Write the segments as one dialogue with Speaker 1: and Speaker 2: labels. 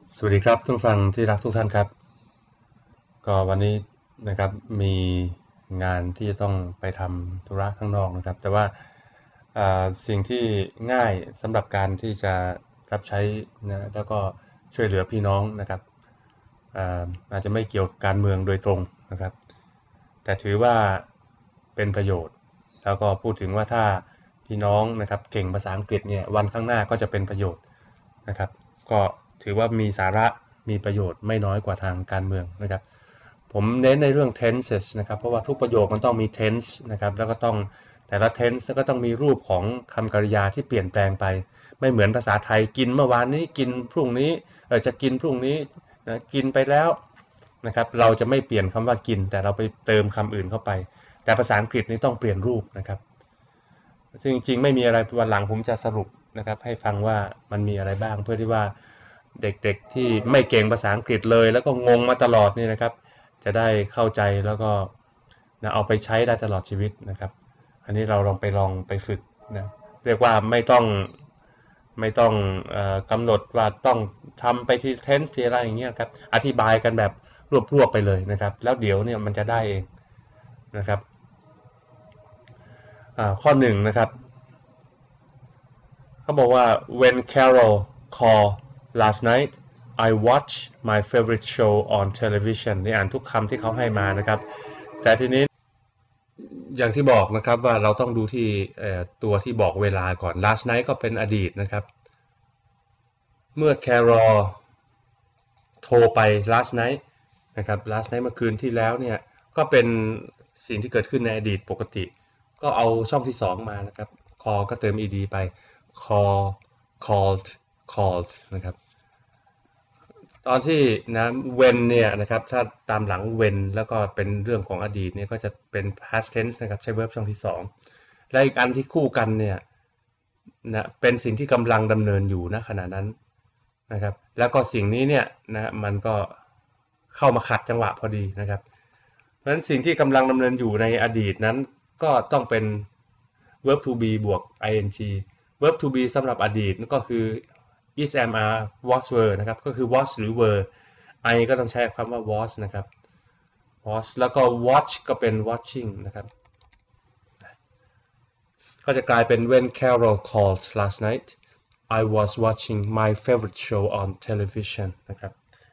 Speaker 1: สวัสดีครับทุกฟังที่รักทุกท่านครับก็วันนี้นะครับมีงานที่จะต้องไปทำธุระข้างนอกนะครับแต่ว่าสิ่งที่ง่ายสำหรับการที่จะรับใช้นะแล้วก็ช่วยเหลือพี่น้องนะครับอาจจะไม่เกี่ยวกับการเมืองโดยตรงนะครับแต่ถือว่าเป็นประโยชน์แล้วก็พูดถึงว่าถ้าพี่น้องนะครับเก่งภาษาอังกฤษเนี่ยวันข้างหน้าก็จะเป็นประโยชน์นะครับก็ถือว่ามีสาระมีประโยชน์ไม่น้อยกว่าทางการเมืองนะครับผมเน้นในเรื่อง tenses นะครับเพราะว่าทุกประโยคมันต้องมี tense นะครับแล้วก็ต้องแต่ละ tense ก็ต้องมีรูปของคำกริยาที่เปลี่ยนแปลงไปไม่เหมือนภาษาไทยกินเมื่อวานนี้กินพรุ่งนี้จะกินพรุ่งนี้นะกินไปแล้วนะครับเราจะไม่เปลี่ยนคำว่ากินแต่เราไปเติมคำอื่นเข้าไปแต่ภาษาอังกฤษนี่ต้องเปลี่ยนรูปนะครับซึ่งจริงๆไม่มีอะไรวันหลังผมจะสรุปนะครับให้ฟังว่ามันมีอะไรบ้างเพื่อที่ว่าเด็กๆที่ไม่เก่งภาษาอังกฤษเลยแล้วก็งงมาตลอดนี่นะครับจะได้เข้าใจแล้วก็นะเอาไปใช้ได้ตลอดชีวิตนะครับอันนี้เราลองไปฝึกนะเรียกว่าไม่ต้องกำหนดว่าต้องทำไปที่เทนส์อะไรอย่างเงี้ยครับอธิบายกันแบบรวบๆไปเลยนะครับแล้วเดี๋ยวเนี่ยมันจะได้เองนะครับข้อหนึ่งนะครับเขาบอกว่า when Carol called last night I watched my favorite show on television นี่อ่านทุกคำที่เขาให้มานะครับแต่ทีนี้อย่างที่บอกนะครับว่าเราต้องดูที่ตัวที่บอกเวลาก่อน last night ก็เป็นอดีตนะครับเมื่อ Carol โทรไป last night นะครับ last night เมื่อคืนที่แล้วเนี่ยก็เป็นสิ่งที่เกิดขึ้นในอดีตปกติก็เอาช่องที่2มานะครับ call ก็เติม ed ไป call called called นะครับตอนที่นะ when เนี่ยนะครับถ้าตามหลัง when แล้วก็เป็นเรื่องของอดีตเนี่ยก็จะเป็น past tense นะครับใช้ verb ช่องที่2และอีกอันที่คู่กันเนี่ยนะเป็นสิ่งที่กำลังดำเนินอยู่ณขณะนั้นนะครับแล้วก็สิ่งนี้เนี่ยนะมันก็เข้ามาขัดจังหวะพอดีนะครับเพราะฉะนั้นสิ่งที่กำลังดำเนินอยู่ในอดีตนั้นก็ต้องเป็น verb to be บวก ing verb to be สำหรับอดีตก็คือ is am are was were นะครับก็คือ was หรือ were I ก็ต้องใช้คำว่า was นะครับ was แล้วก็ watch ก็เป็น watching นะครับก็จะกลายเป็น when Carol called last night I was watching my favorite show on television นะครับ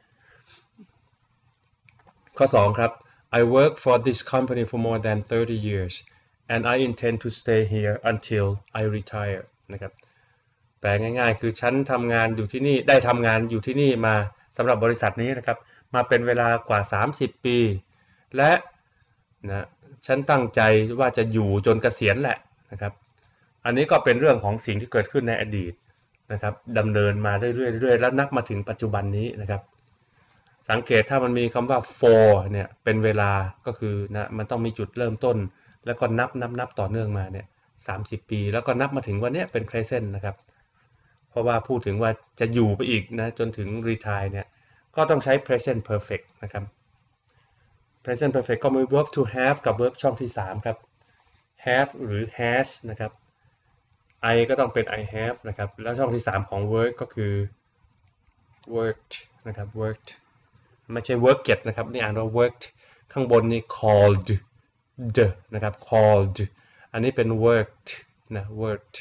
Speaker 1: ข้อ2ครับ I work for this company for more than 30 years and I intend to stay here until I retire นะครับแปลง่ายๆคือฉันทำงานอยู่ที่นี่ได้ทำงานอยู่ที่นี่มาสำหรับบริษัทนี้นะครับมาเป็นเวลากว่า30ปีและนะฉันตั้งใจว่าจะอยู่จนเกษียณแหละนะครับอันนี้ก็เป็นเรื่องของสิ่งที่เกิดขึ้นในอดีตนะครับดำเนินมาเรื่อยๆแล้วนับมาถึงปัจจุบันนี้นะครับสังเกตถ้ามันมีคำว่า for เนี่ยเป็นเวลาก็คือนะมันต้องมีจุดเริ่มต้นแล้วก็นับต่อเนื่องมาเนี่ย30ปีแล้วก็นับมาถึงวันนี้เป็น present นะครับเพราะว่าพูดถึงว่าจะอยู่ไปอีกนะจนถึง retire เนี่ยก็ต้องใช้ present perfect นะครับ present perfect ก็มี verb to have กับ verb ช่องที่3ครับ have หรือ has นะครับ I ก็ต้องเป็น I have นะครับแล้วช่องที่3ของ work ก็คือ worked นะครับ worked ไม่ใช่ worked นะครับนี่อ่านว่า worked ข้างบนนี่ called the นะครับ called อันนี้เป็น worked นะ worked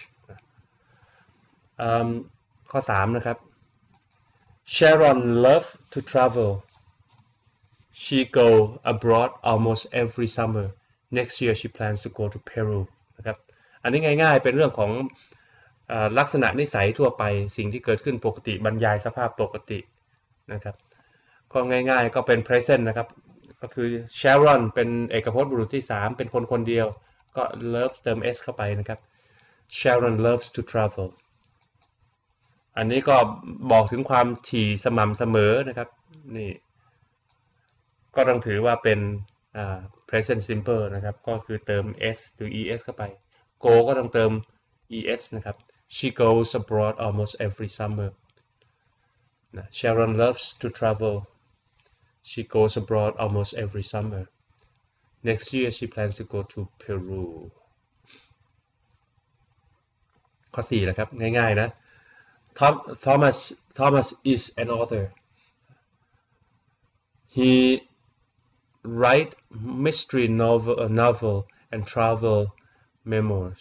Speaker 1: ข้อ3นะครับ Sharon love to travel she go abroad almost every summer next year she plans to go to Peru นะครับอันนี้ง่ายๆเป็นเรื่องของลักษณะนิสัยทั่วไปสิ่งที่เกิดขึ้นปกติบรรยายสภาพปกตินะครับก็ง่ายๆก็เป็น present นะครับก็คือ Sharon เป็นเอกพจน์บุรุษที่3เป็นคนคนเดียวก็ love เติม s เข้าไปนะครับ Sharon loves to travel อันนี้ก็บอกถึงความถี่สม่ำเสมอนะครับนี่ก็ต้องถือว่าเป็นpresent simple นะครับก็คือเติม s หรือ es เข้าไป go ก็ต้องเติม es นะครับ she goes abroad almost every summer Sharon loves to travel she goes abroad almost every summer next year she plans to go to Peru ข้อ4นะครับง่ายๆนะThomas is an author he write mystery novel and travel memoirs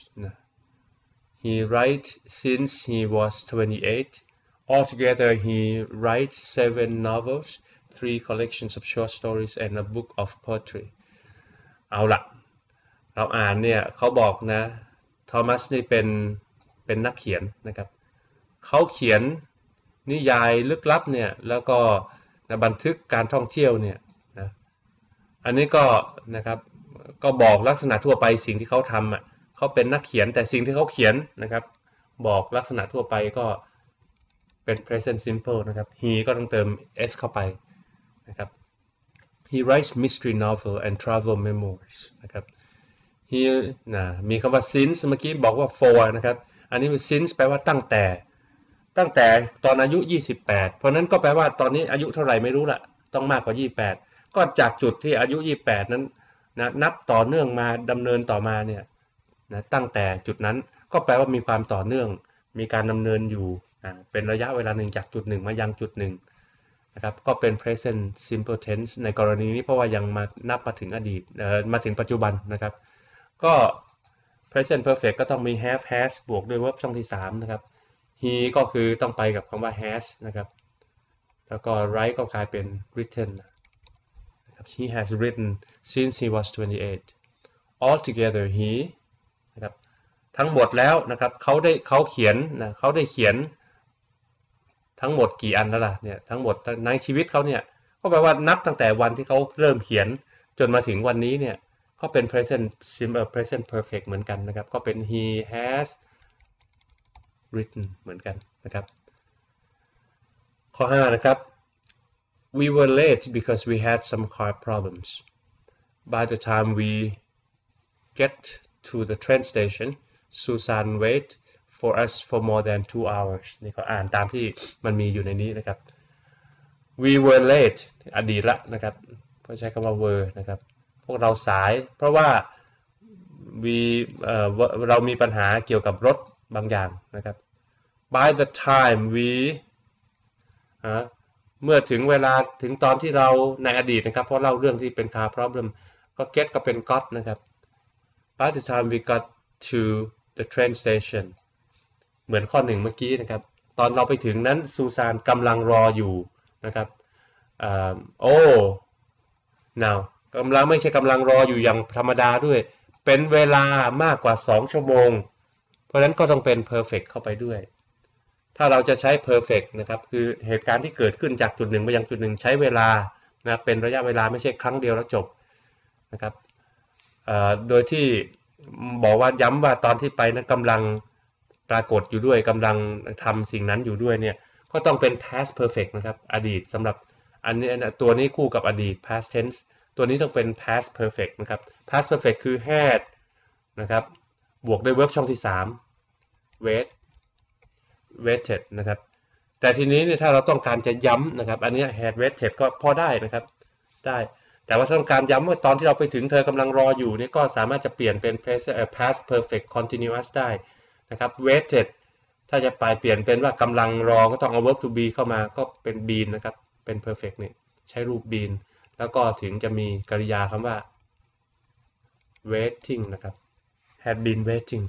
Speaker 1: he write since he was 28 altogether he write 7 novels 3 collections of short stories and a book of poetry เอาละเราอ่านเนี่ยเขาบอกนะทอมัสนี่เป็นนักเขียนนะครับเขาเขียนนิยายลึกลับเนี่ยแล้วก็บันทึกการท่องเที่ยวเนี่ยนะอันนี้ก็นะครับก็บอกลักษณะทั่วไปสิ่งที่เขาทำอ่ะเขาเป็นนักเขียนแต่สิ่งที่เขาเขียนนะครับบอกลักษณะทั่วไปก็เป็น present simple นะครับ he ก็ต้องเติม s เข้าไปนะครับ he writes mystery novel and travel memoirs นะครับ he มีคำว่า since เมื่อกี้บอกว่า for นะครับอันนี้ since แปลว่าตั้งแต่ตอนอายุ28เพราะนั้นก็แปลว่าตอนนี้อายุเท่าไหร่ไม่รู้ละต้องมากกว่า28ก็จากจุดที่อายุ28นั้นนะนับต่อเนื่องมาดำเนินต่อมาเนี่ยนะตั้งแต่จุดนั้นก็แปลว่ามีความต่อเนื่องมีการดำเนินอยู่เป็นระยะเวลาหนึ่งจากจุดหนึ่งมายังจุดหนึ่งนะครับก็เป็น present simple tense ในกรณีนี้เพราะว่ายังมานับมาถึงอดีตมาถึงปัจจุบันนะครับก็ present perfect ก็ต้องมี have has บวกด้วย verb ช่องที่3นะครับ he ก็คือต้องไปกับคำว่า has นะครับแล้วก็ write ก็กลายเป็น written นะครับ he has written since he was 28 altogether he นะครับทั้งหมดแล้วนะครับเขาเขียนนะเขาได้เขียนทั้งหมดกี่อันแล้วล่ะเนี่ยทั้งหมดในชีวิตเขาเนี่ยก็แปลว่านับตั้งแต่วันที่เขาเริ่มเขียนจนมาถึงวันนี้เนี่ยก็เป็น present simple present perfect เหมือนกันนะครับก็เป็น he has written เหมือนกันนะครับข้อ5นะครับ we were late because we had some car problems by the time we get to the train station Susan wait for us for more than 2 hours นี่ก็อ่านตามที่มันมีอยู่ในนี้นะครับ we were late อดีตละนะครับเพราะใช้คำว่า were นะครับพวกเราสายเพราะว่าเรามีปัญหาเกี่ยวกับรถบางอย่างนะครับ by the time we เมื่อถึงเวลาถึงตอนที่เราในอดีตนะครับเพราะเล่าเรื่องที่เป็น car problem ก็ get ก็เป็น got นะครับ by the time we got to the train station เหมือนข้อ1เมื่อกี้นะครับตอนเราไปถึงนั้นซูซานกำลังรออยู่นะครับnow กำลังไม่ใช่กำลังรออยู่อย่างธรรมดาด้วยเป็นเวลามากกว่า2ชั่วโมงเพราะฉะนั้นก็ต้องเป็น perfect เข้าไปด้วยถ้าเราจะใช้ perfect นะครับคือเหตุการณ์ที่เกิดขึ้นจากจุดหนึ่งไปยังจุดหนึ่งใช้เวลานะเป็นระยะเวลาไม่ใช่ครั้งเดียวแล้วจบนะครับโดยที่บอกว่าย้ำว่าตอนที่ไปนั้นกำลังปรากฏอยู่ด้วยกำลังทำสิ่งนั้นอยู่ด้วยเนี่ยก็ต้องเป็น past perfect นะครับอดีตสำหรับอันนี้ตัวนี้คู่กับอดีต past tense ตัวนี้ต้องเป็น past perfect นะครับ past perfect คือ had นะครับบวกด้วย verb ช่องที่3 waited นะครับแต่ทีนี้เนี่ยถ้าเราต้องการจะย้ำนะครับอันนี้ had waited ก็พอได้นะครับได้แต่ว่าต้องการย้ำว่าตอนที่เราไปถึงเธอกำลังรออยู่นี่ก็สามารถจะเปลี่ยนเป็น past perfect continuous ได้นะครับ waited ถ้าจะไปเปลี่ยนเป็นว่ากำลังรอก็ต้องเอา verb to be เข้ามาก็เป็น been นะครับเป็น perfect นี่ใช้รูป been แล้วก็ถึงจะมีกริยาคำว่า waiting นะครับ had been waiting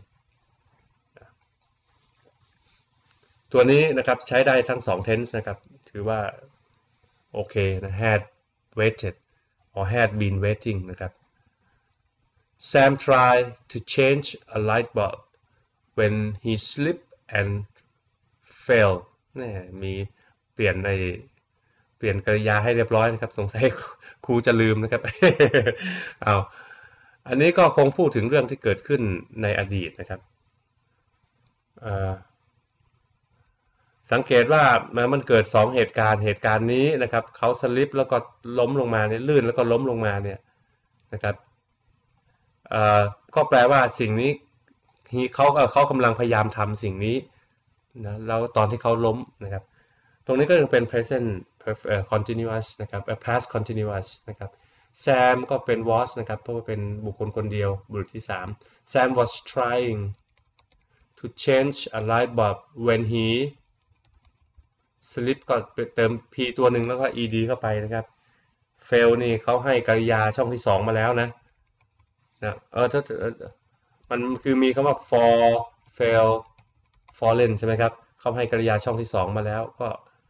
Speaker 1: ตัวนี้นะครับใช้ได้ทั้ง2 tense นะครับถือว่าโอเคนะ had waited or had been waiting นะครับ Sam tried to change a light bulb when he slipped and fell นี่มีเปลี่ยนกริยาให้เรียบร้อยนะครับสงสัยครูจะลืมนะครับ อันนี้ก็คงพูดถึงเรื่องที่เกิดขึ้นในอดีตนะครับสังเกตว่ามันเกิด2เหตุการณ์นี้นะครับเขาสลิปแล้วก็ล้มลงมาเนี่ยลื่นแล้วก็ล้มลงมาเนี่ยนะครับก็แปลว่าสิ่งนี้เขากำลังพยายามทำสิ่งนี้นะแล้วตอนที่เขาล้มนะครับตรงนี้ก็ยังเป็น present continuous นะครับ past continuous นะครับ Sam ก็เป็น was นะครับเพราะว่าเป็นบุคคลคนเดียวบุรุษที่3 Sam was trying to change a light bulb when he slip ก็เติม p ตัวหนึ่งแล้วก็ ed เข้าไปนะครับ fail นี่เขาให้กริยาช่องที่สองมาแล้วนะถ้ามันคือมีคำว่า for fail fallen ใช่ไหมครับเขาให้กริยาช่องที่สองมาแล้วก็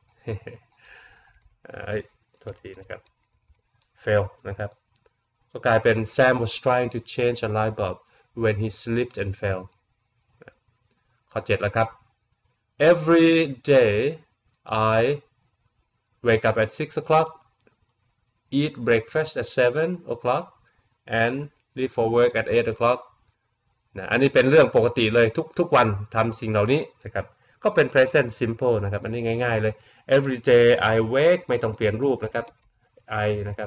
Speaker 1: โทษทีนะครับ fail นะครับก็กลายเป็น Sam was trying to change a light bulb when he slipped and fell ข้อ7แล้วครับ Every day I wake up at 6 o'clock eat breakfast at 7 o'clock and leave for work at 8 o'clock นะอันนี้เป็นเรื่องปกติเลยทุกวันทำสิ่งเหล่านี้นะครับก็เป็น present simple นะครับอันนี้ง่ายๆเลย every day I wake ไม่ต้องเปลี่ยนรูปนะครับ I นะครับ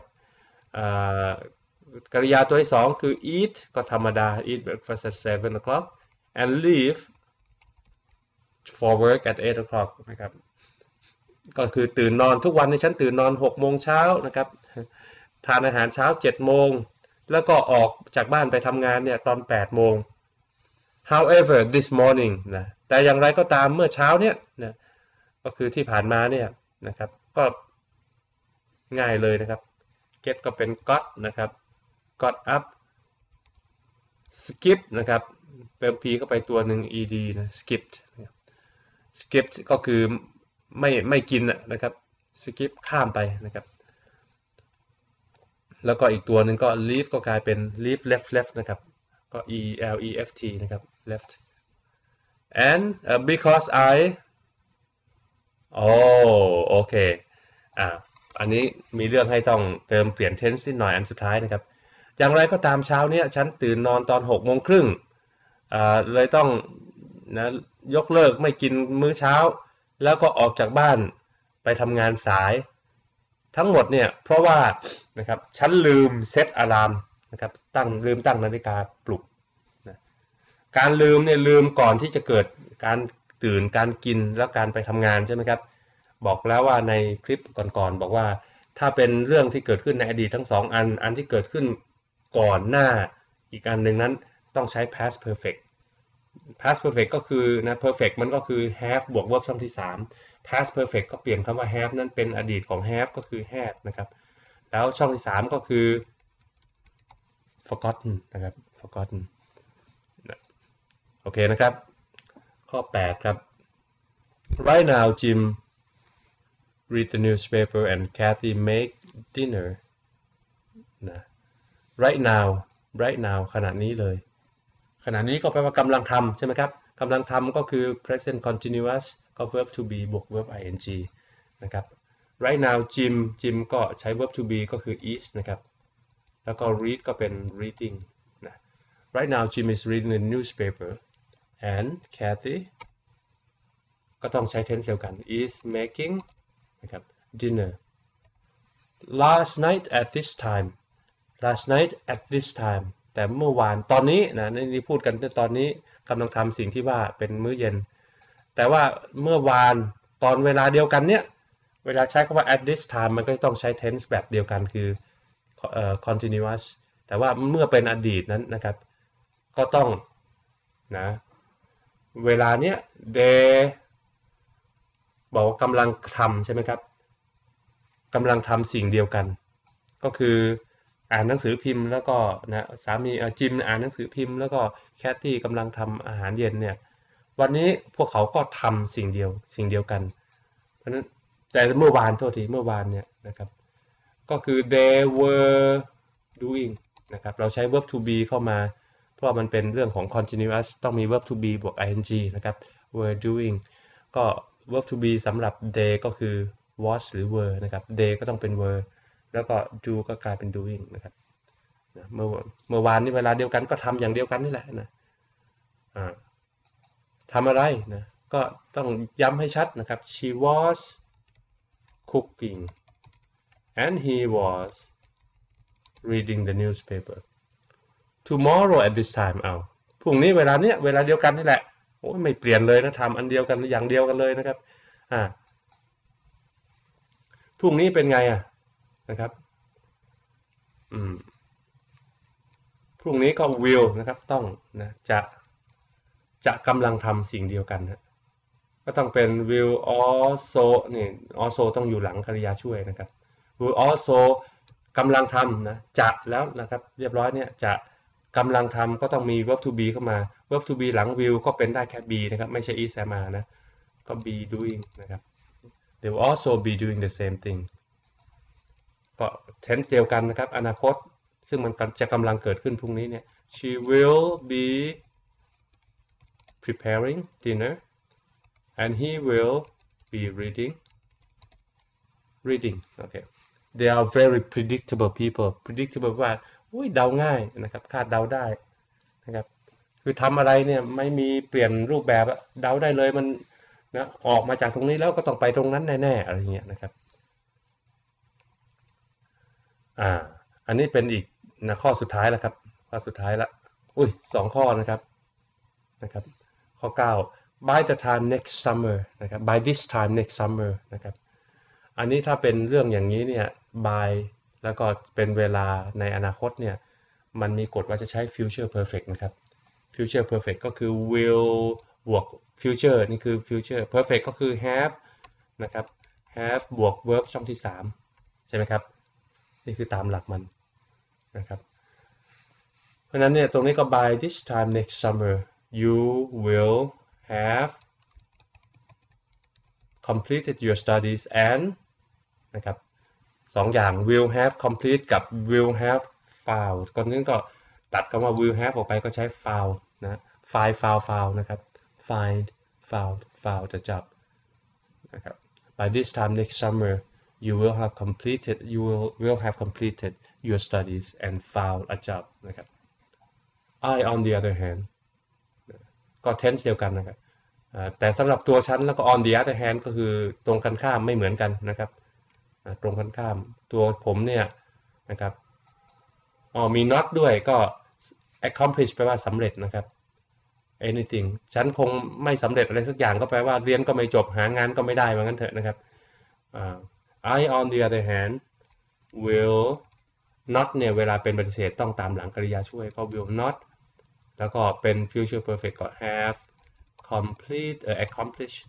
Speaker 1: กริยาตัวที่สองคือ eat ก็ธรรมดา eat breakfast at 7 o'clock and leave for work at 8 o'clock นะครับก็คือตื่นนอนทุกวันในฉันตื่นนอน6 โมงเช้านะครับทานอาหารเช้า7 โมงแล้วก็ออกจากบ้านไปทำงานเนี่ยตอน8 โมง however this morning นะแต่อย่างไรก็ตามเมื่อเช้าเนี่ยนะก็คือที่ผ่านมาเนี่ยนะครับก็ง่ายเลยนะครับ get ก็เป็น got นะครับ got up skip นะครับเติม p เข้าไปตัวหนึ่ง ed นะ skipped skip ก็คือไม่กินนะครับ skip ข้ามไปนะครับแล้วก็อีกตัวหนึ่งก็ leave ก็กลายเป็น leave left นะครับก็ left นะครับ left and because I โอเคอันนี้มีเรื่องให้ต้องเติมเปลี่ยน tense นิดหน่อยอันสุดท้ายนะครับอย่างไรก็ตามเช้านี้ฉันตื่นนอนตอน6 โมงครึ่งเลยต้องนะยกเลิกไม่กินมื้อเช้าแล้วก็ออกจากบ้านไปทำงานสายทั้งหมดเนี่ยเพราะว่านะครับฉันลืมเซตอะลามนะครับลืมตั้งนาฬิกาปลุกนะการลืมเนี่ยลืมก่อนที่จะเกิดการตื่นการกินแล้วการไปทำงานใช่ไหมครับบอกแล้วว่าในคลิปก่อนๆบอกว่าถ้าเป็นเรื่องที่เกิดขึ้นในอดีตทั้ง2 อันที่เกิดขึ้นก่อนหน้าอีกอันหนึ่งนั้นต้องใช้ past perfect past perfect ก็คือนะ perfect มันก็คือ have บวก verb ช่องที่3 past perfect ก็เปลี่ยนคำว่า have นั้นเป็นอดีตของ have ก็คือ had นะครับแล้วช่องที่3ก็คือ forgotten นะครับ forgotten โอเคนะครับข้อ8ครับ right now Jim read the newspaper and Kathy make dinner นะ right now ขณะนี้เลยขณะนี้ก็แปลว่ากำลังทำใช่ไหมครับกำลังทำก็คือ present continuous ก็ verb to be บวก verb ing นะครับ right now Jim ก็ใช้ verb to be ก็คือ is นะครับแล้วก็ read ก็เป็น reading นะ right now Jim is reading the newspaper and Kathy ก็ต้องใช้ tense เดียวกัน is making นะครับ dinner last night at this time แต่เมื่อวานตอนนี้นะนี่พูดกันตอนนี้กำลังทำสิ่งที่ว่าเป็นมื้อเย็นแต่ว่าเมื่อวานตอนเวลาเดียวกันเนี่ยเวลาใช้คำว่า at this time มันก็ต้องใช้ tense แบบเดียวกันคือcontinuous แต่ว่าเมื่อเป็นอดีตนั้นนะครับก็ต้องนะเวลาเนี้ย they บอกว่ากำลังทำใช่ไหมครับกำลังทำสิ่งเดียวกันก็คืออ่านหนังสือพิมพ์แล้วก็นะสามีจิมอ่านหนังสือพิมพ์แล้วก็แคทตี้กำลังทำอาหารเย็นเนี่ยวันนี้พวกเขาก็ทำสิ่งเดียวกันเพราะนั้นแต่เมื่อวานเนี่ยนะครับก็คือ they were doing นะครับเราใช้ verb to be เข้ามาเพราะมันเป็นเรื่องของ continuous ต้องมี verb to be บวก ing นะครับ were doing ก็ verb to be สำหรับ they ก็คือ was หรือ were นะครับ they ก็ต้องเป็น were แล้วก็ do ก็กลายเป็น doing นะครับเมื่อวานนี้เวลาเดียวกันก็ทำอย่างเดียวกันนี่แหละนะทำอะไรนะก็ต้องย้ำให้ชัดนะครับ she was cooking and he was reading the newspaper tomorrow at this time พรุ่งนี้เวลาเดียวกันนี่แหละโอ้ไม่เปลี่ยนเลยนะทำอันเดียวกันอย่างเดียวกันเลยนะครับพรุ่งนี้เป็นไงนะครับพรุ่งนี้ก็ will นะครับต้องนะจะกำลังทำสิ่งเดียวกันนะก็ต้องเป็น will also นี่ also ต้องอยู่หลังกริยาช่วยนะครับ will also กำลังทำนะจะแล้วนะครับเรียบร้อยเนี่ยจะกำลังทำก็ต้องมี verb to be เข้ามา verb to be หลัง will ก็เป็นได้แค่ be นะครับไม่ใช่ is am are นะก็ be doing นะครับ they will also be doing the same thing ก็ tense เดียวกันนะครับอนาคตซึ่งมันจะกำลังเกิดขึ้นพรุ่งนี้เนี่ย she will be preparing dinner and he will be reading okay they are very predictable people predictable ว่าเดาง่ายนะครับคาดเดาได้นะครับคือทำอะไรเนี่ยไม่มีเปลี่ยนรูปแบบเดาได้เลยมันนะออกมาจากตรงนี้แล้วก็ต้องไปตรงนั้นแน่ๆอะไรเงี้ยนะครับอันนี้เป็นอีกนะข้อสุดท้ายแล้วครับข้อสุดท้ายละ2 ข้อนะครับข้อ 9 by the time next summer นะครับ by this time next summer นะครับอันนี้ถ้าเป็นเรื่องอย่างนี้เนี่ย by แล้วก็เป็นเวลาในอนาคตเนี่ยมันมีกฎว่าจะใช้ future perfect นะครับ future perfect ก็คือ will บวก future นี่คือ future perfect ก็คือ have นะครับ have บวก verb ช่องที่3ใช่ไหมครับนี่คือตามหลักมันนะครับเพราะนั้นเนี่ยตรงนี้ก็ by this time next summer you will have completed your studies and นะครับ2 อย่าง will have complete กับ will have found ก่อนนึงก็ตัดคำว่า will have ออกไปก็ใช้ found นะ found นะครับ found the job นะครับ by this time next summer you will have completed your studies and found a job นะครับ I on the other hand ก็ tense เดียวกันนะครับแต่สำหรับตัวฉันแล้วก็ on the other hand ก็คือตรงกันข้ามไม่เหมือนกันนะครับตรงกันข้ามตัวผมเนี่ยนะครับมี not ด้วยก็ accomplish แปลว่าสำเร็จนะครับ anything ฉันคงไม่สำเร็จอะไรสักอย่างก็แปลว่าเรียนก็ไม่จบหางานก็ไม่ได้ว่างั้นเถอะนะครับ I on the other hand will not เนี่ยเวลาเป็นปฏิเสธต้องตามหลังกริยาช่วยก็ will not แล้วก็เป็น future perfect ก็ have complete accomplished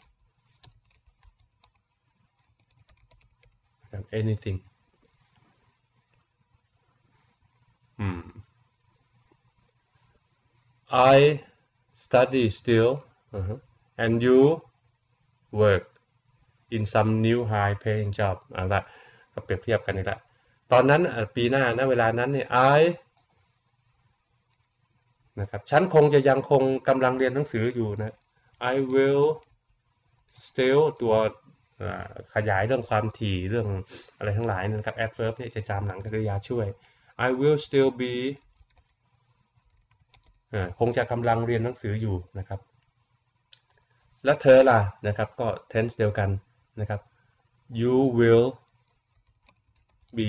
Speaker 1: anything I study still and you work in some new high paying job ละก็เปรียบเทียบกันนี่แหละตอนนั้นปีหน้านะเวลานั้นเนี่ย I นะครับฉันคงจะยังคงกำลังเรียนหนังสืออยู่นะ I will still ตัวขยายเรื่องความถี่เรื่องอะไรทั้งหลายนะครับ adverb เนี่ยจะตามหลังกริยาช่วย I will still be คงจะกำลังเรียนหนังสืออยู่นะครับแล้วเธอล่ะนะครับก็ tense เดียวกันนะครับ you will be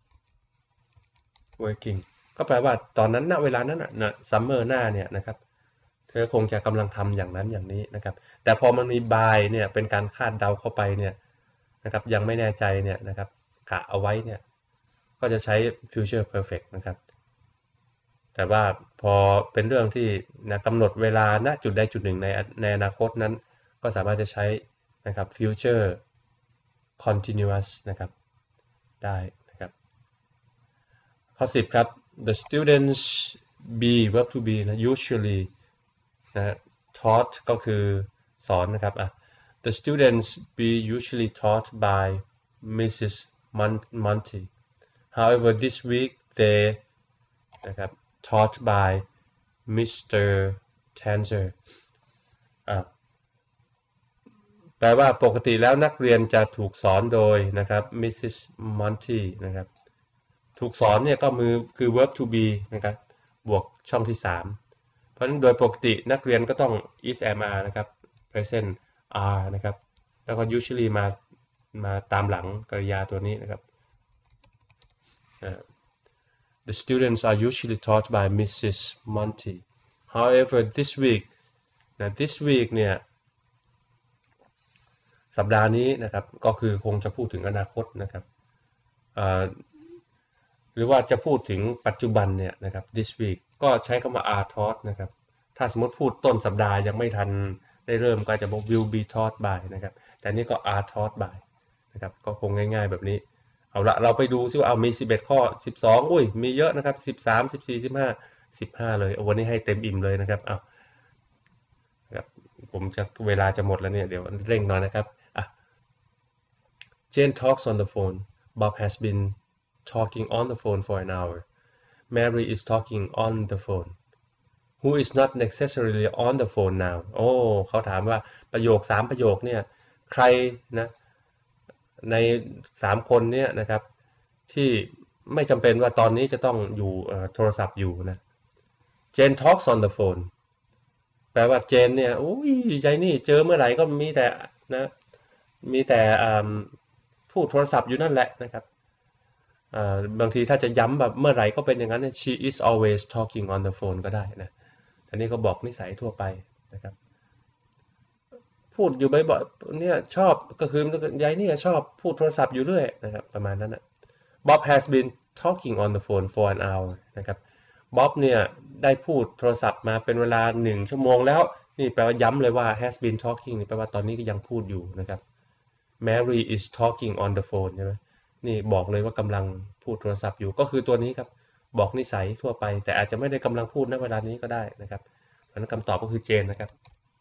Speaker 1: working ก็แปลว่าตอนนั้นณเวลานั้นนะซัมเมอร์หน้าเนี่ยนะครับเธอคงจะกำลังทำอย่างนั้นอย่างนี้นะครับแต่พอมันมี by เนี่ยเป็นการคาดเดาเข้าไปเนี่ยนะครับยังไม่แน่ใจเนี่ยนะครับกะเอาไว้เนี่ยก็จะใช้ future perfect นะครับแต่ว่าพอเป็นเรื่องที่นะกำหนดเวลาณจุดใดจุดหนึ่งในอนาคตนั้นก็สามารถจะใช้นะครับ future continuous นะครับได้นะครับข้อ 10 ครับ the students be verb to be นะ usually นะ taught ก็คือสอนนะครับthe students be usually taught by Mrs. Monty however this week they นะครับ taught by Mr. Tanzer แปลว่าปกติแล้วนักเรียนจะถูกสอนโดยนะครับ Mrs. Monty นะครับถูกสอนเนี่ยก็คือ verb to be นะครับบวกช่องที่3เพราะฉะนั้นโดยปกตินักเรียนก็ต้อง is am are นะครับ present are นะครับแล้วก็ usually มาตามหลังกริยาตัวนี้นะครับ The students are usually taught by Mrs. Monty however this week นะ this week เนี่ยสัปดาห์นี้นะครับก็คือคงจะพูดถึงอนาคตนะครับหรือว่าจะพูดถึงปัจจุบันเนี่ยนะครับ this week ก็ใช้คำว่า are taught นะครับถ้าสมมติพูดต้นสัปดาห์ยังไม่ทันได้เริ่มก็จะบอก will be taught by นะครับแต่นี่ก็ are taught by นะครับก็คงง่ายๆแบบนี้เอาละเราไปดูซิว่าเอามี11ข้อ12อุ้ยมีเยอะนะครับ13 14 15เลยวันนี้ให้เต็มอิ่มเลยนะครับเอาครับผมจะเวลาจะหมดแล้วเนี่ยเดี๋ยวเร่งหน่อยนะครับอ่ะ Jane talks on the phone. Bob has been talking on the phone for an hour. Mary is talking on the phone. Who is not necessarily on the phone now โอ้เขาถามว่าประโยค3ประโยคเนี่ยใครนะใน3คนเนี่ยนะครับที่ไม่จำเป็นว่าตอนนี้จะต้องอยู่โทรศัพท์อยู่นะ Jane talks on the phone แปลว่าเจนเนี่ยอุ้ยใจนี่เจอเมื่อไหร่ก็มีแต่นะมีแต่พูดโทรศัพท์อยู่นั่นแหละนะครับบางทีถ้าจะย้ำแบบเมื่อไหร่ก็เป็นอย่างนั้น she is always talking on the phone ก็ได้นะอันนี้ก็บอกนิสัยทั่วไปนะครับพูดอยู่บ่อยๆเนี่ยชอบก็คือยายเนี่ยชอบพูดโทรศัพท์อยู่เรื่อยนะครับประมาณนั้นนะ Bob has been talking on the phone for an hour นะครับบ๊อบเนี่ยได้พูดโทรศัพท์มาเป็นเวลา1ชั่วโมงแล้วนี่แปลว่าย้ำเลยว่า has been talking นี่แปลว่าตอนนี้ก็ยังพูดอยู่นะครับ Mary is talking on the phone ใช่ไหมนี่บอกเลยว่ากำลังพูดโทรศัพท์อยู่ก็คือตัวนี้ครับบอกนิสัยทั่วไปแต่อาจจะไม่ได้กำลังพูดณเวลานี้ก็ได้นะครับเพราะฉะนั้นคำตอบก็คือเจนนะครับ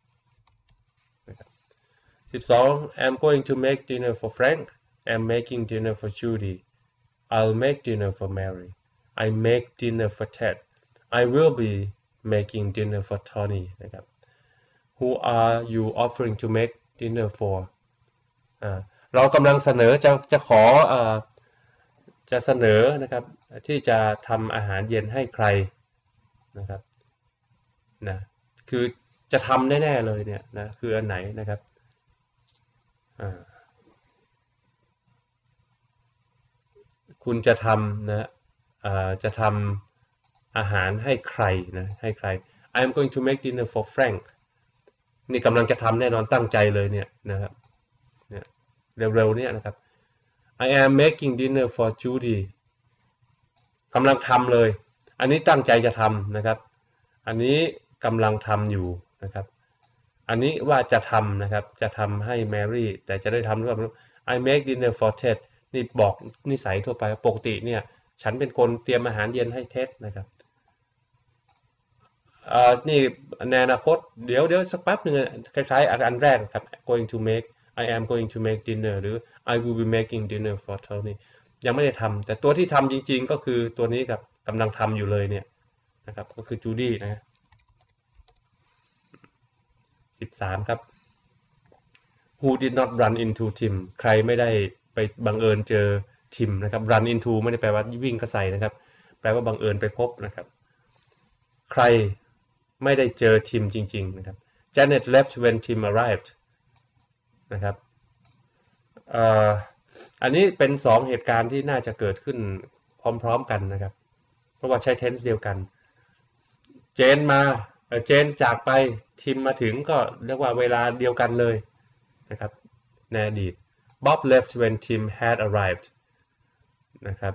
Speaker 1: 12 I'm going to make dinner for Frank. I'm making dinner for Judy. I'll make dinner for Mary. I make dinner for Ted. I will be making dinner for Tony นะครับ Who are you offering to make dinner for เรากำลังเสนอจะขอจะเสนอนะครับที่จะทำอาหารเย็นให้ใครนะครับนะคือจะทำแน่ๆเลยเนี่ยนะคืออันไหนนะครับคุณจะทำนะจะทำอาหารให้ใครนะให้ใคร I'm going to make dinner for Frank นี่กำลังจะทำแน่นอนตั้งใจเลยเนี่ยนะครับเนี่ยเร็วๆเนี่ยนะครับ I am making dinner for Judy กำลังทำเลยอันนี้ตั้งใจจะทำนะครับอันนี้กำลังทำอยู่นะครับอันนี้ว่าจะทำนะครับจะทำให้แมรี่แต่จะได้ทำหรือเปล่า I make dinner for Ted นี่บอกนิสัยทั่วไปปกติเนี่ยฉันเป็นคนเตรียมอาหารเย็นให้เท็ดนะครับนี่ในอนาคตเดี๋ยวสักแป๊บหนึ่งคล้ายๆอันแรกครับ going to make I am going to make dinner หรือ I will be making dinner for Tony ยังไม่ได้ทำแต่ตัวที่ทำจริงๆก็คือตัวนี้ครับกำลังทำอยู่เลยเนี่ยนะครับก็คือจูดี้นะ13ครับ Who did not run into Tim ใครไม่ได้ไปบังเอิญเจอทิมนะครับ run into ไม่ได้แปลว่าวิ่งเข้าใส่นะครับแปลว่าบังเอิญไปพบนะครับใครไม่ได้เจอทิมจริงๆนะครับ Janet left when Tim arrived นะครับอันนี้เป็น2เหตุการณ์ที่น่าจะเกิดขึ้นพร้อมๆกันนะครับเพราะว่าใช้ tense เดียวกันเจนมาเจนจากไปทิมมาถึงก็เรียกว่าเวลาเดียวกันเลยนะครับในอดีต Bob left when Tim had arrived นะครับ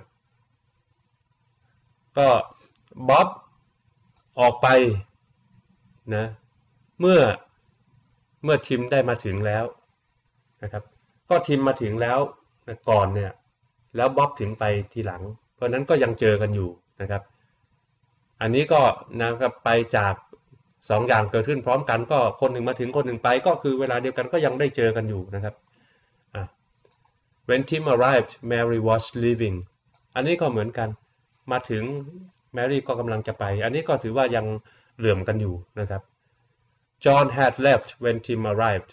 Speaker 1: ก็บ๊อบออกไปนะเมื่อทิมได้มาถึงแล้วนะครับก็ทิมมาถึงแล้วก่อนเนี่ยแล้วบ๊อบถึงไปทีหลังเพราะนั้นก็ยังเจอกันอยู่นะครับอันนี้ก็นะครับไปจาก2อย่างเกิดขึ้นพร้อมกันก็คนหนึ่งมาถึงคนหนึ่งไปก็คือเวลาเดียวกันก็ยังได้เจอกันอยู่นะครับWhen Tim arrived Mary was leaving อันนี้ก็เหมือนกันมาถึงแมรี่ก็กำลังจะไปอันนี้ก็ถือว่ายังเหลื่อมกันอยู่นะครับ John had left when Tim arrived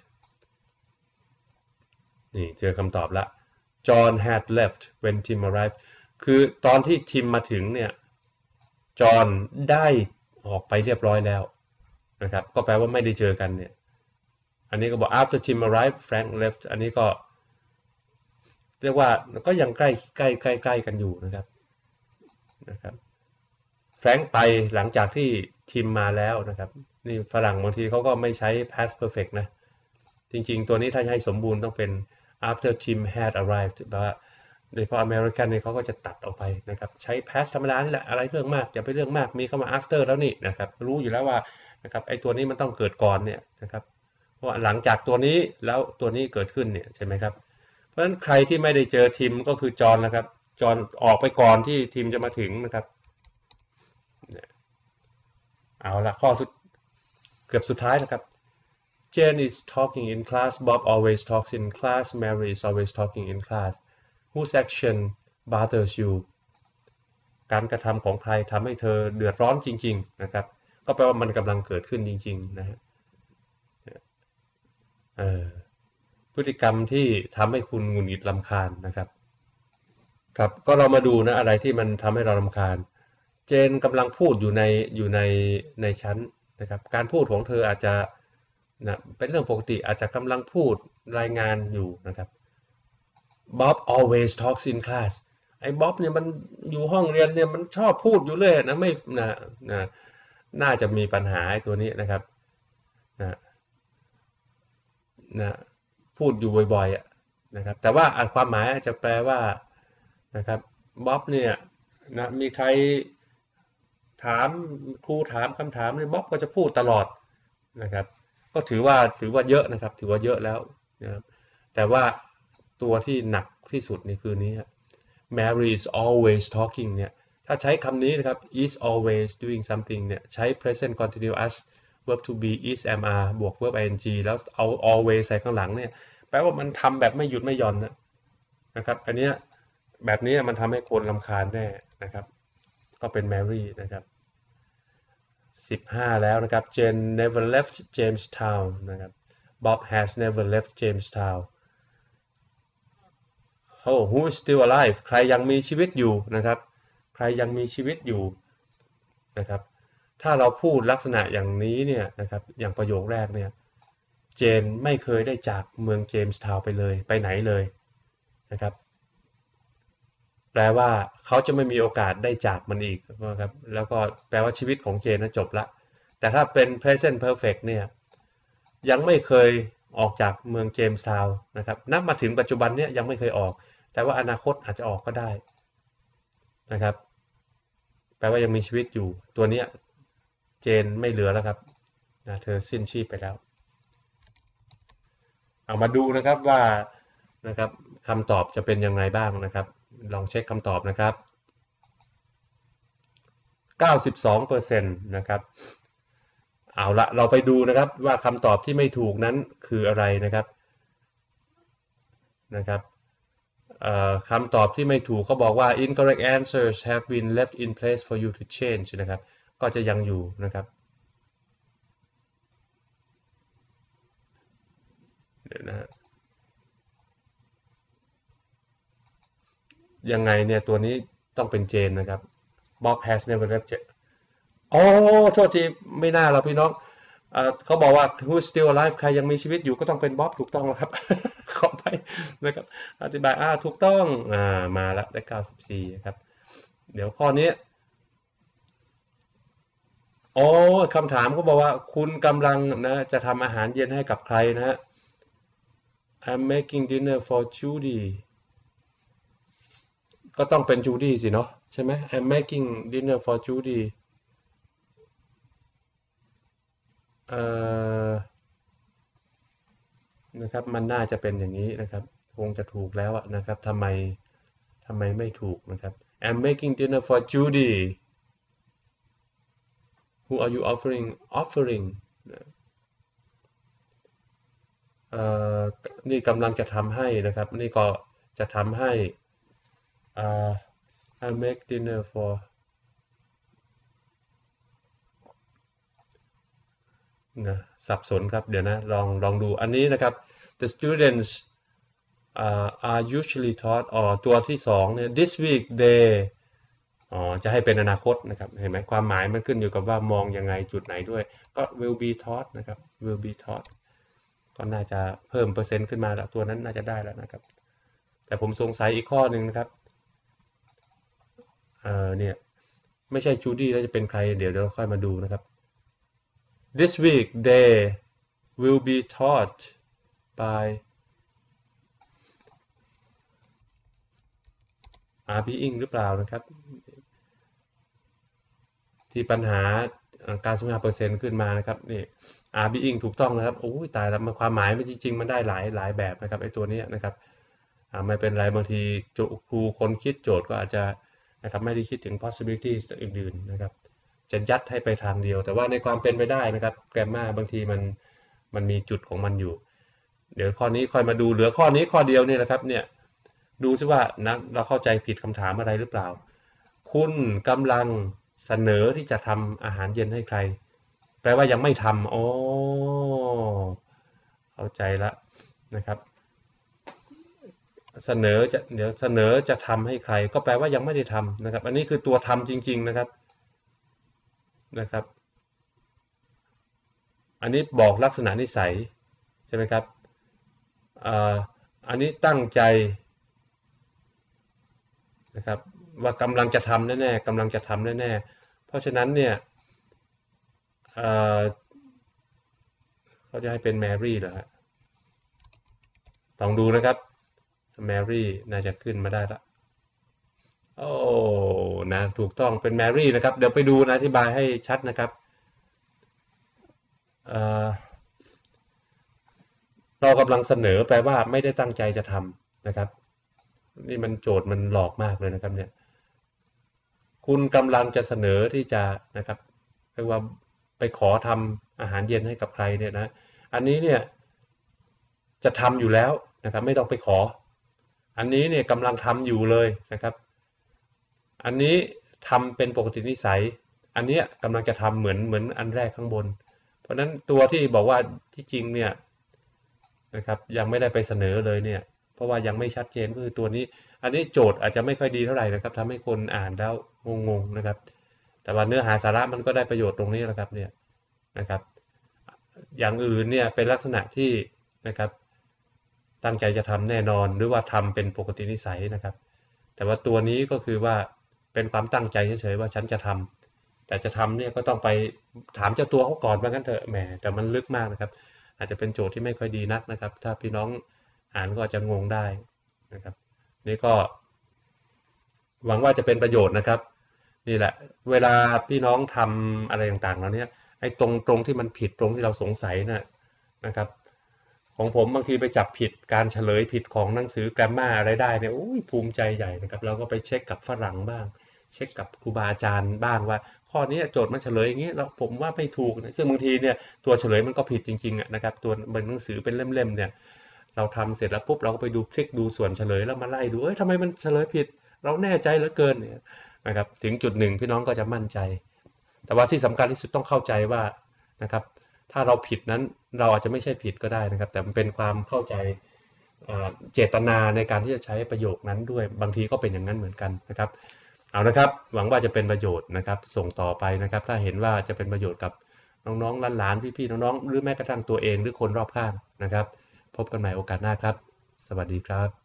Speaker 1: นี่เจอคำตอบละ John had left when Tim arrived คือตอนที่ทิมมาถึงเนี่ยจอห์นได้ออกไปเรียบร้อยแล้วนะครับก็แปลว่าไม่ได้เจอกันเนี่ยอันนี้ก็บอก after Tim arrived Frank left อันนี้ก็เรียกว่าก็ยังใกล้กันอยู่นะครับแฟรงค์ไปหลังจากที่ทิมมาแล้วนะครับนี่ฝรั่งบางทีเขาก็ไม่ใช้ past perfect นะจริงๆตัวนี้ถ้าให้สมบูรณ์ต้องเป็น after Tim had arrived แต่ว่าโดยเฉพาะอเมริกันเนี่ยเขาก็จะตัดออกไปนะครับใช้ past ธรรมดานี่แหละอะไรเรื่องมากอย่าไปเรื่องมากมีเข้ามา after แล้วนี่นะครับรู้อยู่แล้วว่านะครับไอ้ตัวนี้มันต้องเกิดก่อนเนี่ยนะครับเพราะว่าหลังจากตัวนี้แล้วตัวนี้เกิดขึ้นเนี่ยใช่ไหมครับเพราะฉะนั้นใครที่ไม่ได้เจอทีมก็คือจอห์นนะครับจอห์นออกไปก่อนที่ทีมจะมาถึงนะครับเอาละข้อสุดเกือบสุดท้ายนะครับ Jane is talking in class Bob always talks in class Mary is always talking in class whose action bothers you การกระทำของใครทำให้เธอเดือดร้อนจริงๆนะครับก็แปลว่ามันกำลังเกิดขึ้นจริงๆนะฮะพฤติกรรมที่ทำให้คุณหงุดหงิดรำคาญนะครับครับก็เรามาดูนะอะไรที่มันทำให้เรารำคาญเจนกำลังพูดอยู่ในชั้นนะครับการพูดของเธออาจจะนะเป็นเรื่องปกติอาจจะกำลังพูดรายงานอยู่นะครับ Bob always talks in class ไอ้บ๊อบเนี่ยมันอยู่ห้องเรียนเนี่ยมันชอบพูดอยู่เลยนะไม่นะน่าจะมีปัญหาไอ้ตัวนี้นะครับนะนะพูดอยู่บ่อยๆนะครับแต่ว่าความหมายอาจจะแปลว่านะครับบ๊อบเนี่ยนะมีใครถามครูถามคำถามเนี่ยบ๊อบก็จะพูดตลอดนะครับก็ถือว่าเยอะนะครับถือว่าเยอะแล้วนะครับแต่ว่าตัวที่หนักที่สุดนี่คือนี้ Mary is always talking เนี่ยถ้าใช้คำนี้นะครับ is always doing something เนี่ยใช้ present continuous verb to be is am are บวก verb ing แล้วเอา always ใส่ข้างหลังเนี่ยแปลว่ามันทำแบบไม่หยุดไม่หย่อนนะครับอันเนี้ยแบบนี้มันทำให้คนรำคาญแน่นะครับก็เป็น Mary นะครับ15แล้วนะครับ Jane never left Jamestown นะครับ Bob has never left Jamestown Oh who is still alive ใครยังมีชีวิตอยู่นะครับใครยังมีชีวิตอยู่นะครับถ้าเราพูดลักษณะอย่างนี้เนี่ยนะครับอย่างประโยคแรกเนี่ยเจนไม่เคยได้จากเมืองเจมส์ทาวน์ไปเลยไปไหนเลยนะครับแปลว่าเขาจะไม่มีโอกาสได้จากมันอีกนะครับแล้วก็แปลว่าชีวิตของเจนจบละแต่ถ้าเป็น present perfect เนี่ยยังไม่เคยออกจากเมืองเจมส์ทาวน์นะครับนับมาถึงปัจจุบันเนี่ยยังไม่เคยออกแต่ว่าอนาคตอาจจะออกก็ได้นะครับแปลว่ายังมีชีวิตอยู่ตัวนี้เจนไม่เหลือแล้วครับนะเธอสิ้นชีพไปแล้วเอามาดูนะครับว่านะครับคำตอบจะเป็นยังไงบ้างนะครับลองเช็คคำตอบนะครับ92%นะครับเอาละเราไปดูนะครับว่าคำตอบที่ไม่ถูกนั้นคืออะไรนะครับคำตอบที่ไม่ถูกเขาบอกว่า incorrect answers have been left in place for you to change นะครับก็จะยังอยู่นะครับเดี๋ยวนะยังไงเนี่ยตัวนี้ต้องเป็นเจนนะครับ Bob has never left โอ้โทษทีไม่น่าเราพี่น้องเขาบอกว่า who's still alive ใครยังมีชีวิตอยู่ก็ต้องเป็นบ๊อบถูกต้องแล้วครับ ขอไปนะครับอธิบายถูกต้องมาแล้วได้94ครับเดี๋ยวข้อนี้โอ้คำถามเขาบอกว่าคุณกำลังนะจะทำอาหารเย็นให้กับใครนะฮะ I'm making dinner for Judy ก็ต้องเป็น Judy สิเนาะใช่ไหม I'm making dinner for Judy นะครับมันน่าจะเป็นอย่างนี้นะครับคงจะถูกแล้วนะครับทำไมไม่ถูกนะครับ I'm making dinner for Judy Who are you offering นี่กำลังจะทำให้นะครับนี่ก็จะทำให้ I make dinner for นะสับสนครับเดี๋ยวนะลองดูอันนี้นะครับ the students are usually taught ตัวที่2เนี่ย this week they จะให้เป็นอนาคตนะครับเห็นไหมความหมายมันขึ้นอยู่กับว่ามองยังไงจุดไหนด้วยก็ will be taught นะครับ will be taught ก็น่าจะเพิ่มเปอร์เซ็นต์ขึ้นมาแล้วตัวนั้นน่าจะได้แล้วนะครับแต่ผมสงสัยอีกข้อหนึ่งนะครับเนี่ยไม่ใช่จูดี้แล้วจะเป็นใครเดี๋ยวเราค่อยมาดูนะครับ this week they will be taught by are being หรือเปล่านะครับที่ปัญหา95%ขึ้นมานะครับนี่ are being ถูกต้องนะครับโอ้ยตายแล้วมันความหมายมันจริงๆมันได้หลายแบบนะครับไอ้ตัวนี้นะครับไม่เป็นไรบางทีครูคนคิดโจทย์ก็อาจจะนะครับไม่ได้คิดถึง possibilities อื่นๆนะครับจะยัดให้ไปทางเดียวแต่ว่าในความเป็นไปได้นะครับแกรมมาบางทีมันมีจุดของมันอยู่เดี๋ยวข้อนี้ค่อยมาดูเหลือข้อนี้ข้อเดียวนี่แหละครับเนี่ยดูซิว่านะเราเข้าใจผิดคำถามอะไรหรือเปล่าคุณกำลังเสนอที่จะทำอาหารเย็นให้ใครแปลว่ายังไม่ทำอ๋อเข้าใจละนะครับเสนอจะเดี๋ยวเสนอจะทำให้ใครก็แปลว่ายังไม่ได้ทำนะครับอันนี้คือตัวทำจริงๆนะครับอันนี้บอกลักษณะนิสัยใช่ไหมครับอันนี้ตั้งใจนะครับว่ากำลังจะทำแน่ๆกำลังจะทำแน่ๆเพราะฉะนั้นเนี่ยเขาจะให้เป็นแมรี่เหรอฮะลองดูนะครับแมรี่น่าจะขึ้นมาได้ละโอ้นะถูกต้องเป็นแมรี่นะครับเดี๋ยวไปดูนะอธิบายให้ชัดนะครับเรากำลังเสนอแปลว่าไม่ได้ตั้งใจจะทำนะครับนี่มันโจทย์มันหลอกมากเลยนะครับเนี่ยคุณกำลังจะเสนอที่จะนะครับเรียกว่าไปขอทำอาหารเย็นให้กับใครเนี่ยนะอันนี้เนี่ยจะทำอยู่แล้วนะครับไม่ต้องไปขออันนี้เนี่ยกำลังทำอยู่เลยนะครับอันนี้ทำเป็นปกตินิสัยอันนี้กำลังจะทำเหมือนอันแรกข้างบนเพราะนั้นตัวที่บอกว่าที่จริงเนี่ยนะครับยังไม่ได้ไปเสนอเลยเนี่ยเพราะว่ายังไม่ชัดเจนก็คือตัวนี้อันนี้โจทย์อาจจะไม่ค่อยดีเท่าไหร่นะครับทำให้คนอ่านแล้วงงๆนะครับแต่ว่าเนื้อหาสาระมันก็ได้ประโยชน์ตรงนี้แหละครับเนี่ยนะครับอย่างอื่นเนี่ยเป็นลักษณะที่นะครับตั้งใจจะทำแน่นอนหรือว่าทำเป็นปกตินิสัยนะครับแต่ว่าตัวนี้ก็คือว่าเป็นความตั้งใจเฉยๆว่าฉันจะทำแต่จะทำเนี่ยก็ต้องไปถามเจ้าตัวเขาก่อนว่างั้นเถอะแหมแต่มันลึกมากนะครับอาจจะเป็นโจทย์ที่ไม่ค่อยดีนักนะครับถ้าพี่น้องอ่านก็อาจจะงงได้นะครับนี่ก็หวังว่าจะเป็นประโยชน์นะครับนี่แหละเวลาพี่น้องทำอะไรต่างๆแล้วเนี่ยไอ้ตรงที่มันผิดตรงที่เราสงสัยนะครับของผมบางทีไปจับผิดการเฉลยผิดของหนังสือแกรมมาอะไรได้เนี่ยภูมิใจใหญ่นะครับเราก็ไปเช็คกับฝรั่งบ้างเช็คกับครูบาอาจารย์บ้างว่าข้อนี้โจทย์มันเฉลยอย่างนี้แล้วผมว่าไม่ถูกซึ่งบางทีเนี่ยตัวเฉลยมันก็ผิดจริงๆนะครับตัวเป็นหนังสือเป็นเล่มๆเนี่ยเราทำเสร็จแล้วปุ๊บเราก็ไปดูคลิกดูส่วนเฉลยแล้วมาไล่ดูทำไมมันเฉลยผิดเราแน่ใจเหลือเกินเนี่ยนะครับถึงจุดหนึ่งพี่น้องก็จะมั่นใจแต่ว่าที่สำคัญที่สุดต้องเข้าใจว่านะครับถ้าเราผิดนั้นเราอาจจะไม่ใช่ผิดก็ได้นะครับแต่มันเป็นความเข้าใจเจตนาในการที่จะใช้ประโยคนั้นด้วยบางทีก็เป็นอย่างนั้นเหมือนกันนะครับเอานะครับหวังว่าจะเป็นประโยชน์นะครับส่งต่อไปนะครับถ้าเห็นว่าจะเป็นประโยชน์กับน้องๆหลานๆพี่ๆน้องๆหรือแม้กระทั่งตัวเองหรือคนรอบข้างนะครับพบกันใหม่โอกาสหน้าครับสวัสดีครับ